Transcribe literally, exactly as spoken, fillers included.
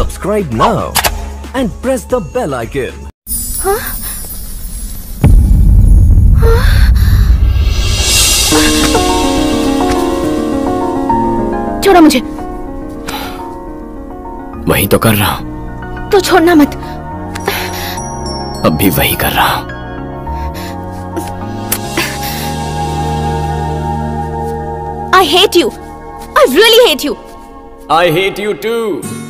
Subscribe now and press the bell icon. Huh? छोड़ो मुझे। वही तो कर रहा हूं। तो छोड़ना मत। अब भी वही कर रहा हूं। I hate you. I really hate you. I hate you too.